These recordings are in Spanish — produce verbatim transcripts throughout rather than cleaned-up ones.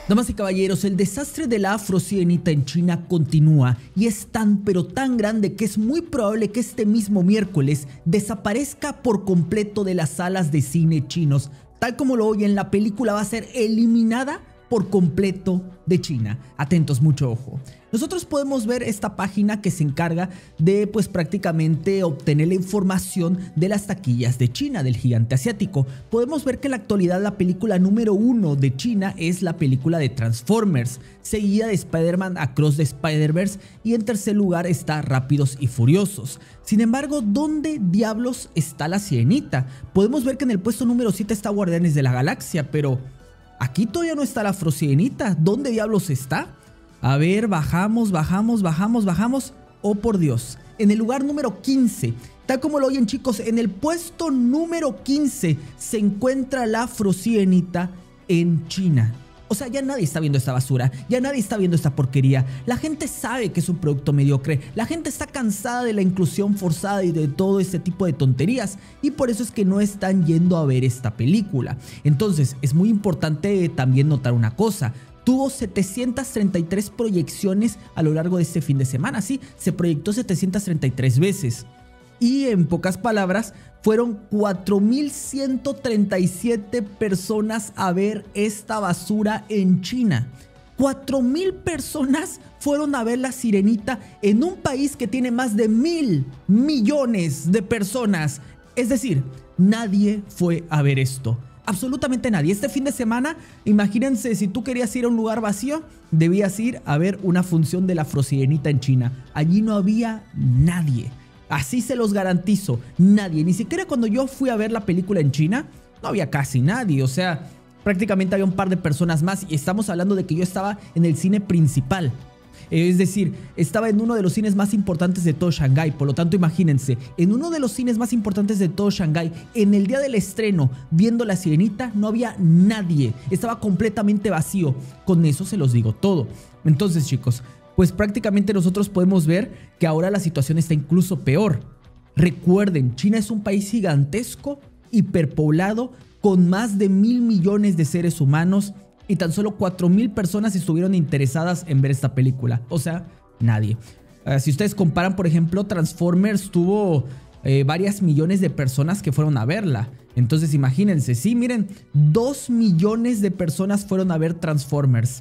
Damas y caballeros, el desastre de la afrosirenita en China continúa y es tan pero tan grande que es muy probable que este mismo miércoles desaparezca por completo de las salas de cine chinos. Tal como lo oyen, la película va a ser eliminada por completo de China. Atentos, mucho ojo. Nosotros podemos ver esta página que se encarga de pues prácticamente obtener la información de las taquillas de China, del gigante asiático. Podemos ver que en la actualidad la película número uno de China es la película de Transformers, seguida de Spider-Man Across the Spider-Verse y en tercer lugar está Rápidos y Furiosos. Sin embargo, ¿dónde diablos está la Sirenita? Podemos ver que en el puesto número siete está Guardianes de la Galaxia, pero aquí todavía no está la afrosirenita. ¿Dónde diablos está? A ver, bajamos, bajamos, bajamos, bajamos. Oh, por Dios. En el lugar número quince, tal como lo oyen, chicos, en el puesto número quince se encuentra la afrosirenita en China. O sea, ya nadie está viendo esta basura, ya nadie está viendo esta porquería. La gente sabe que es un producto mediocre, la gente está cansada de la inclusión forzada y de todo este tipo de tonterías, y por eso es que no están yendo a ver esta película. Entonces, es muy importante también notar una cosa. Tuvo setecientas treinta y tres proyecciones a lo largo de este fin de semana, sí, se proyectó setecientas treinta y tres veces. Y en pocas palabras, fueron cuatro mil ciento treinta y siete personas a ver esta basura en China. cuatro mil personas fueron a ver la Sirenita en un país que tiene más de mil millones de personas. Es decir, nadie fue a ver esto. Absolutamente nadie. Este fin de semana, imagínense, si tú querías ir a un lugar vacío, debías ir a ver una función de la afrosirenita en China. Allí no había nadie. Así se los garantizo, nadie. Ni siquiera cuando yo fui a ver la película en China, no había casi nadie. O sea, prácticamente había un par de personas más. Y estamos hablando de que yo estaba en el cine principal. Es decir, estaba en uno de los cines más importantes de todo Shanghái. Por lo tanto, imagínense, en uno de los cines más importantes de todo Shanghái, en el día del estreno, viendo la Sirenita, no había nadie. Estaba completamente vacío. Con eso se los digo todo. Entonces, chicos, pues prácticamente nosotros podemos ver que ahora la situación está incluso peor. Recuerden, China es un país gigantesco, hiperpoblado, con más de mil millones de seres humanos y tan solo cuatro mil personas estuvieron interesadas en ver esta película. O sea, nadie. Uh, si ustedes comparan, por ejemplo, Transformers tuvo eh, varias millones de personas que fueron a verla. Entonces imagínense, sí, miren, dos millones de personas fueron a ver Transformers.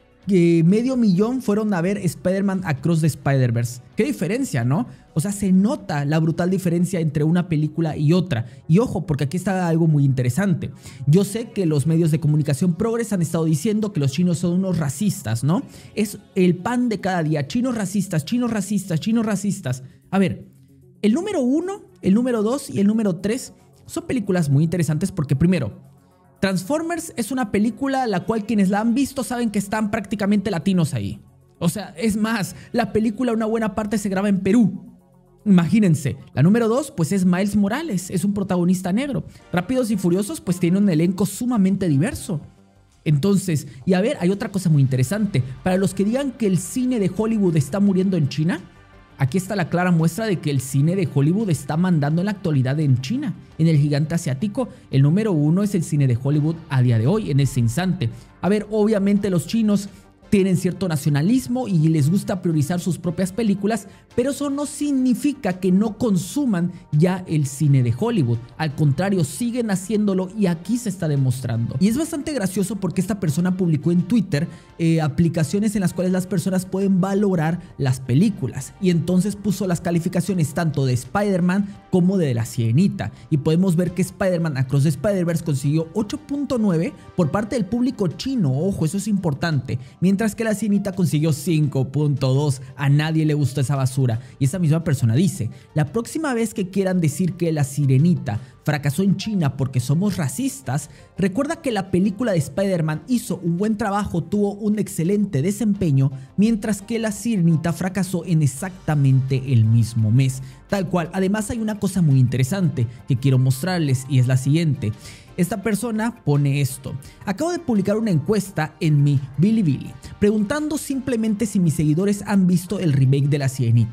Que medio millón fueron a ver Spider-Man Across the Spider-Verse. Qué diferencia, ¿no? O sea, se nota la brutal diferencia entre una película y otra. Y ojo, porque aquí está algo muy interesante. Yo sé que los medios de comunicación progres han estado diciendo que los chinos son unos racistas, ¿no? Es el pan de cada día. Chinos racistas, chinos racistas, chinos racistas. A ver, el número uno, el número dos y el número tres son películas muy interesantes porque primero, Transformers es una película la cual quienes la han visto saben que están prácticamente latinos ahí. O sea, es más, la película una buena parte se graba en Perú. Imagínense. La número dos pues es Miles Morales, es un protagonista negro. Rápidos y Furiosos pues tiene un elenco sumamente diverso. Entonces, y a ver, hay otra cosa muy interesante. Para los que digan que el cine de Hollywood está muriendo en China, aquí está la clara muestra de que el cine de Hollywood está mandando en la actualidad en China. En el gigante asiático, el número uno es el cine de Hollywood a día de hoy, en ese instante. A ver, obviamente los chinos tienen cierto nacionalismo y les gusta priorizar sus propias películas, pero eso no significa que no consuman ya el cine de Hollywood. Al contrario, siguen haciéndolo y aquí se está demostrando. Y es bastante gracioso porque esta persona publicó en Twitter eh, aplicaciones en las cuales las personas pueden valorar las películas. Y entonces puso las calificaciones tanto de Spider-Man como de la Sirenita. Y podemos ver que Spider-Man Across the Spider-Verse consiguió ocho punto nueve por parte del público chino. Ojo, eso es importante. Mientras Mientras que la Sirenita consiguió cinco punto dos. A nadie le gustó esa basura. Y esa misma persona dice, la próxima vez que quieran decir que la Sirenita fracasó en China porque somos racistas, recuerda que la película de Spider-Man hizo un buen trabajo, tuvo un excelente desempeño, mientras que la Sirenita fracasó en exactamente el mismo mes. Tal cual. Además hay una cosa muy interesante que quiero mostrarles y es la siguiente. Esta persona pone esto: acabo de publicar una encuesta en mi Bilibili preguntando simplemente si mis seguidores han visto el remake de La Sirenita.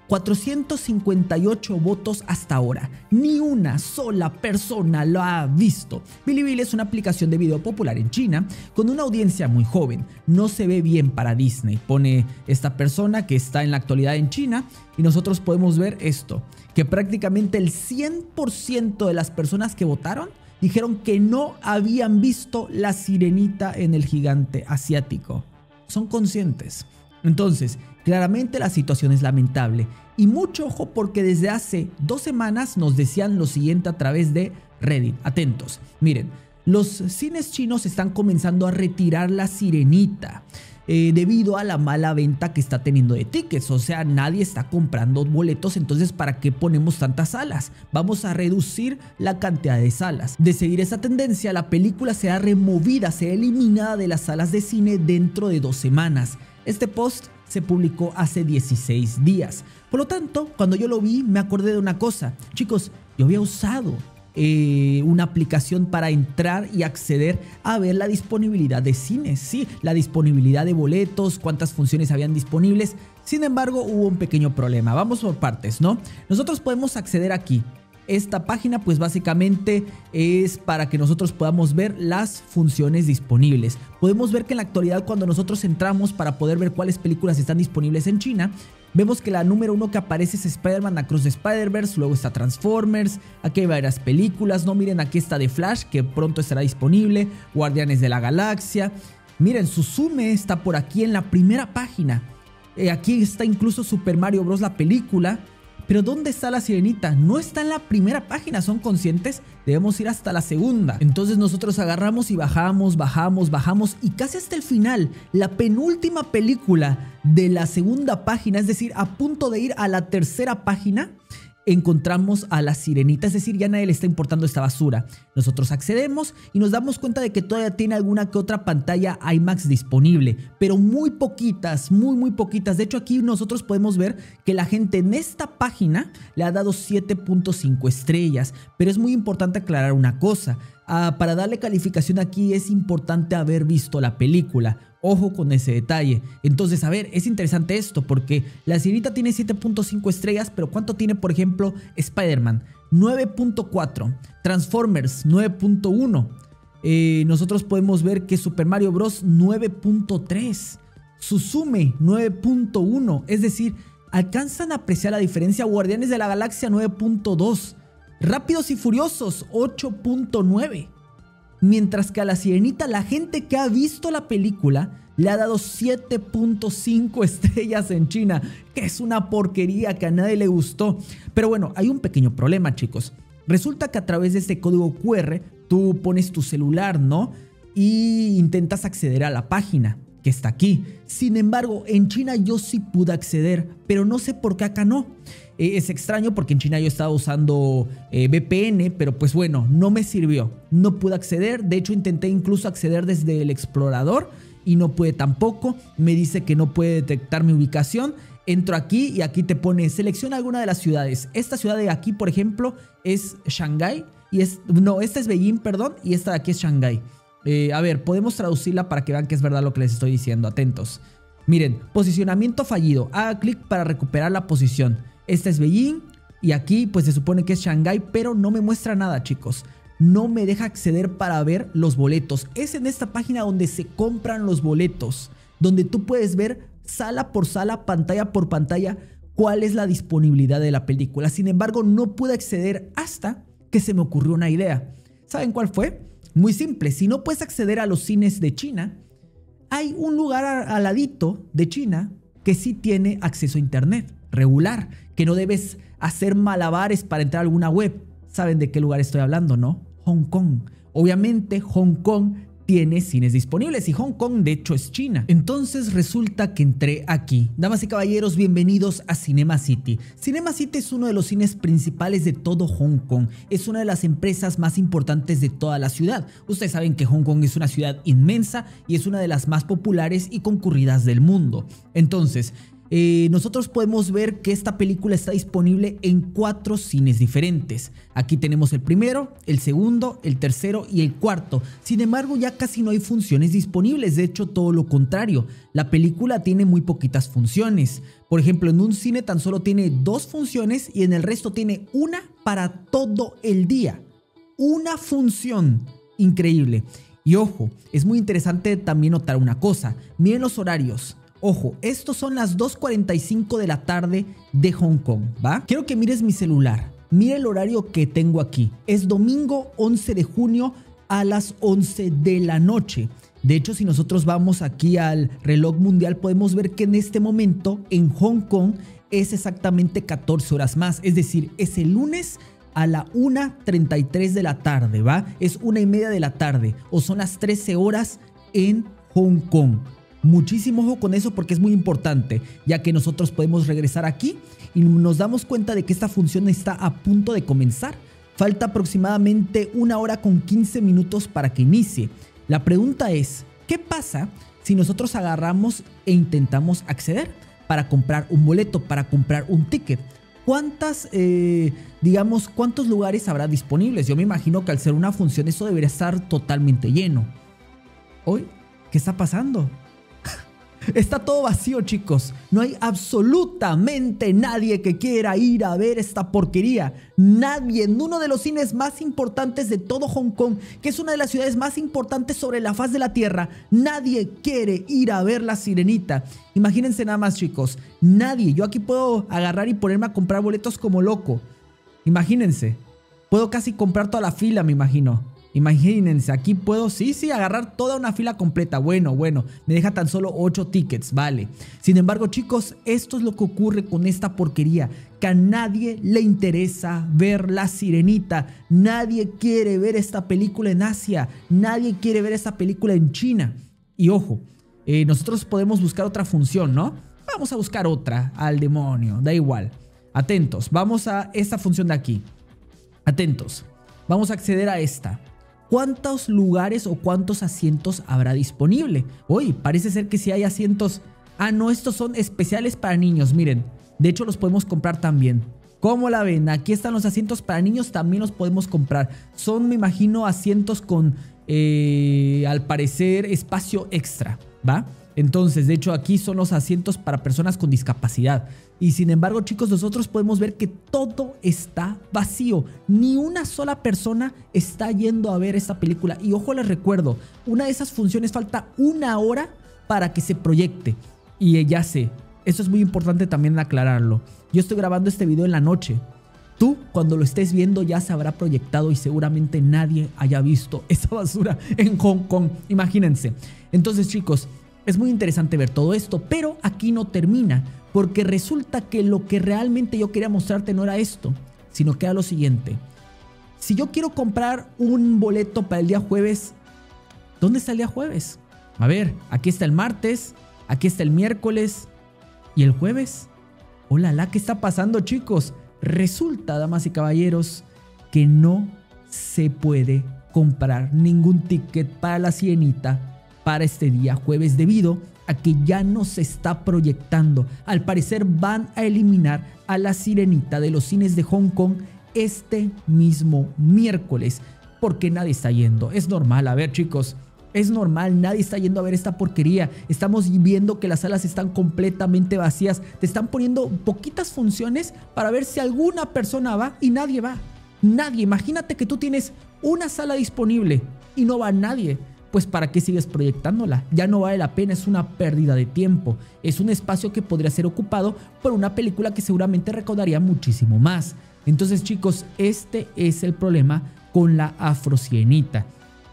cuatrocientos cincuenta y ocho votos hasta ahora. Ni una sola persona lo ha visto. Bilibili es una aplicación de video popular en China con una audiencia muy joven. No se ve bien para Disney, pone esta persona que está en la actualidad en China, y nosotros podemos ver esto, que prácticamente el cien por ciento de las personas que votaron dijeron que no habían visto La Sirenita en el gigante asiático. Son conscientes. Entonces, claramente la situación es lamentable, y mucho ojo porque desde hace dos semanas nos decían lo siguiente a través de Reddit. Atentos, miren, los cines chinos están comenzando a retirar La Sirenita eh, debido a la mala venta que está teniendo de tickets. O sea, nadie está comprando boletos, entonces ¿para qué ponemos tantas salas? Vamos a reducir la cantidad de salas. De seguir esa tendencia, la película será removida, será eliminada de las salas de cine dentro de dos semanas. Este post se publicó hace dieciséis días. Por lo tanto, cuando yo lo vi, me acordé de una cosa. Chicos, yo había usado eh, una aplicación para entrar y acceder a ver la disponibilidad de cines. Sí, la disponibilidad de boletos, cuántas funciones habían disponibles. Sin embargo, hubo un pequeño problema. Vamos por partes, ¿no? Nosotros podemos acceder aquí. Esta página pues básicamente es para que nosotros podamos ver las funciones disponibles. Podemos ver que en la actualidad, cuando nosotros entramos para poder ver cuáles películas están disponibles en China, vemos que la número uno que aparece es Spider-Man Across the Spider-Verse, luego está Transformers, aquí hay varias películas, no miren, aquí está The Flash, que pronto estará disponible, Guardianes de la Galaxia, miren, Suzume está por aquí en la primera página, eh, aquí está incluso Super Mario Bros. La película. Pero ¿dónde está La Sirenita? No está en la primera página, ¿son conscientes? Debemos ir hasta la segunda. Entonces nosotros agarramos y bajamos, bajamos, bajamos, y casi hasta el final, la penúltima película de la segunda página, es decir, a punto de ir a la tercera página, encontramos a La Sirenita, es decir, ya nadie le está importando esta basura. Nosotros accedemos y nos damos cuenta de que todavía tiene alguna que otra pantalla IMAX disponible, pero muy poquitas, muy muy poquitas. De hecho, aquí nosotros podemos ver que la gente en esta página le ha dado siete punto cinco estrellas, pero es muy importante aclarar una cosa. Ah, para darle calificación aquí es importante haber visto la película. Ojo con ese detalle. Entonces, a ver, es interesante esto porque La Sirenita tiene siete punto cinco estrellas, pero ¿cuánto tiene, por ejemplo, Spider-Man? nueve punto cuatro. Transformers, nueve punto uno. Eh, nosotros podemos ver que Super Mario Bros. nueve punto tres. Suzume, nueve punto uno. Es decir, alcanzan a apreciar la diferencia. Guardianes de la Galaxia, nueve punto dos. Rápidos y Furiosos, ocho punto nueve. Mientras que a La Sirenita, la gente que ha visto la película le ha dado siete punto cinco estrellas en China, que es una porquería que a nadie le gustó. Pero bueno, hay un pequeño problema, chicos. Resulta que a través de este código Q R tú pones tu celular, ¿no? Y intentas acceder a la página que está aquí. Sin embargo, en China yo sí pude acceder, pero no sé por qué acá no. Eh, es extraño porque en China yo estaba usando eh, V P N, pero pues bueno, no me sirvió. No pude acceder, de hecho intenté incluso acceder desde el explorador y no pude tampoco. Me dice que no puede detectar mi ubicación. Entro aquí y aquí te pone, selecciona alguna de las ciudades. Esta ciudad de aquí, por ejemplo, es Shanghái. Y es, no, esta es Beijing, perdón, y esta de aquí es Shanghái. Eh, a ver, podemos traducirla para que vean que es verdad lo que les estoy diciendo. Atentos. Miren, posicionamiento fallido. Haga clic para recuperar la posición. Esta es Beijing y aquí pues se supone que es Shanghái, pero no me muestra nada, chicos. No me deja acceder para ver los boletos. Es en esta página donde se compran los boletos, donde tú puedes ver sala por sala, pantalla por pantalla, cuál es la disponibilidad de la película. Sin embargo, no pude acceder hasta que se me ocurrió una idea. ¿Saben cuál fue? Muy simple. Si no puedes acceder a los cines de China, hay un lugar al ladito de China que sí tiene acceso a internet regular, que no debes hacer malabares para entrar a alguna web. ¿Saben de qué lugar estoy hablando, no? Hong Kong. Obviamente Hong Kong tiene cines disponibles y Hong Kong de hecho es China. Entonces resulta que entré aquí. Damas y caballeros, bienvenidos a Cinema City. Cinema City es uno de los cines principales de todo Hong Kong. Es una de las empresas más importantes de toda la ciudad. Ustedes saben que Hong Kong es una ciudad inmensa y es una de las más populares y concurridas del mundo. Entonces, eh, nosotros podemos ver que esta película está disponible en cuatro cines diferentes. Aquí tenemos el primero, el segundo, el tercero y el cuarto. Sin embargo, ya casi no hay funciones disponibles, de hecho todo lo contrario. La película tiene muy poquitas funciones. Por ejemplo, en un cine tan solo tiene dos funciones y en el resto tiene una para todo el día. Una función. Increíble. Y ojo, es muy interesante también notar una cosa. Miren los horarios. Ojo, estos son las dos cuarenta y cinco de la tarde de Hong Kong, ¿va? Quiero que mires mi celular. Mira el horario que tengo aquí. Es domingo once de junio a las once de la noche. De hecho, si nosotros vamos aquí al reloj mundial, podemos ver que en este momento en Hong Kong es exactamente catorce horas más. Es decir, es el lunes a la una treinta y tres de la tarde, ¿va? Es una y media de la tarde o son las trece horas en Hong Kong. Muchísimo ojo con eso porque es muy importante, ya que nosotros podemos regresar aquí y nos damos cuenta de que esta función está a punto de comenzar. Falta aproximadamente una hora con quince minutos para que inicie. La pregunta es, ¿qué pasa si nosotros agarramos e intentamos acceder para comprar un boleto, para comprar un ticket? ¿Cuántas, eh, digamos, cuántos lugares habrá disponibles? Yo me imagino que al ser una función eso debería estar totalmente lleno. ¿Hoy? ¿Qué está pasando? Está todo vacío, chicos. No hay absolutamente nadie que quiera ir a ver esta porquería. Nadie. En uno de los cines más importantes de todo Hong Kong, que es una de las ciudades más importantes sobre la faz de la tierra, nadie quiere ir a ver La Sirenita. Imagínense nada más, chicos. Nadie. Yo aquí puedo agarrar y ponerme a comprar boletos como loco. Imagínense. Puedo casi comprar toda la fila, me imagino. Imagínense, aquí puedo, sí, sí, agarrar toda una fila completa. Bueno, bueno, me deja tan solo ocho tickets, vale. Sin embargo, chicos, esto es lo que ocurre con esta porquería. Que a nadie le interesa ver La Sirenita. Nadie quiere ver esta película en Asia. Nadie quiere ver esta película en China. Y ojo, eh, nosotros podemos buscar otra función, ¿no? Vamos a buscar otra, al demonio, da igual. Atentos, vamos a esta función de aquí. Atentos, vamos a acceder a esta. ¿Cuántos lugares o cuántos asientos habrá disponible? Uy, parece ser que sí hay asientos. Ah, no, estos son especiales para niños, miren. De hecho, los podemos comprar también. ¿Cómo la ven? Aquí están los asientos para niños, también los podemos comprar. Son, me imagino, asientos con, eh, al parecer, espacio extra, ¿va? Entonces, de hecho, aquí son los asientos para personas con discapacidad. Y sin embargo, chicos, nosotros podemos ver que todo está vacío. Ni una sola persona está yendo a ver esta película. Y ojo, les recuerdo, una de esas funciones falta una hora para que se proyecte. Y ya sé, eso es muy importante también aclararlo. Yo estoy grabando este video en la noche. Tú, cuando lo estés viendo, ya se habrá proyectado y seguramente nadie haya visto esa basura en Hong Kong. Imagínense. Entonces, chicos, es muy interesante ver todo esto, pero aquí no termina, porque resulta que lo que realmente yo quería mostrarte no era esto, sino que era lo siguiente. Si yo quiero comprar un boleto para el día jueves, ¿dónde está el día jueves? A ver, aquí está el martes, aquí está el miércoles y el jueves. Hola, la, ¿qué está pasando, chicos? Resulta, damas y caballeros, que no se puede comprar ningún ticket para La Sirenita para este día jueves debido a que ya no se está proyectando. Al parecer van a eliminar a La Sirenita de los cines de Hong Kong este mismo miércoles porque nadie está yendo. Es normal, a ver, chicos, es normal, nadie está yendo a ver esta porquería. Estamos viendo que las salas están completamente vacías. Te están poniendo poquitas funciones para ver si alguna persona va y nadie va. Nadie. Imagínate que tú tienes una sala disponible y no va nadie. Pues ¿para qué sigues proyectándola? Ya no vale la pena, es una pérdida de tiempo. Es un espacio que podría ser ocupado por una película que seguramente recaudaría muchísimo más. Entonces, chicos, este es el problema con la Afrosirenita.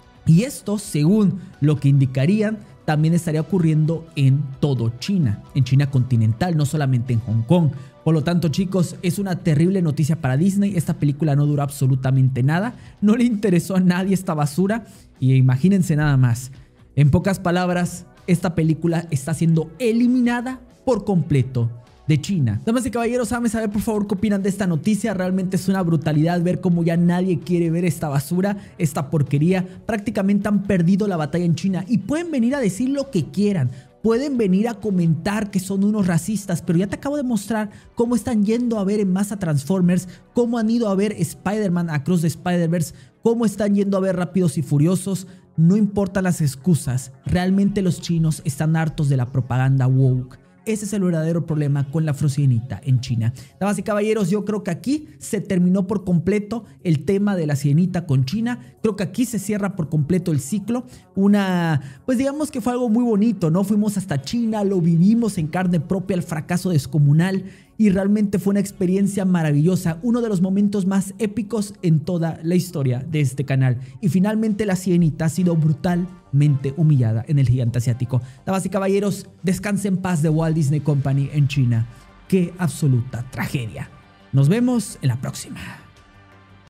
Y esto, según lo que indicarían, también estaría ocurriendo en todo China, en China continental, no solamente en Hong Kong. Por lo tanto, chicos, es una terrible noticia para Disney. Esta película no duró absolutamente nada, no le interesó a nadie esta basura y imagínense nada más. En pocas palabras, esta película está siendo eliminada por completo de China. Damas y caballeros, háganme saber por favor qué opinan de esta noticia. Realmente es una brutalidad ver cómo ya nadie quiere ver esta basura, esta porquería. Prácticamente han perdido la batalla en China y pueden venir a decir lo que quieran. pueden venir a comentar que son unos racistas, pero ya te acabo de mostrar cómo están yendo a ver en masa Transformers, cómo han ido a ver Spider-Man Across the Spider-Verse, cómo están yendo a ver Rápidos y Furiosos. No importan las excusas, realmente los chinos están hartos de la propaganda woke. Ese es el verdadero problema con la afrosirenita en China. Damas y caballeros, yo creo que aquí se terminó por completo el tema de la sirenita con China. Creo que aquí se cierra por completo el ciclo. Una, pues digamos que fue algo muy bonito, ¿no? Fuimos hasta China, lo vivimos en carne propia, el fracaso descomunal. Y realmente fue una experiencia maravillosa, uno de los momentos más épicos en toda la historia de este canal. Y finalmente la sirenita ha sido brutalmente humillada en el gigante asiático. Damas y caballeros, descanse en paz de Walt Disney Company en China. ¡Qué absoluta tragedia! Nos vemos en la próxima.